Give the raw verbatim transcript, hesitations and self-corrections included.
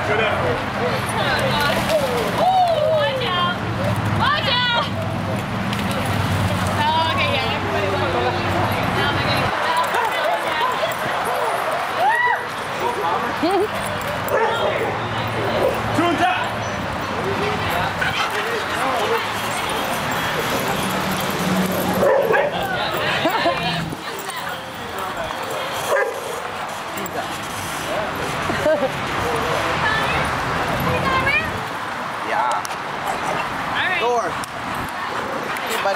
Good effort. Oh, watch out! Watch out! Oh, okay, yeah, everybody wants to watch. Now they're getting cut out. Two and down.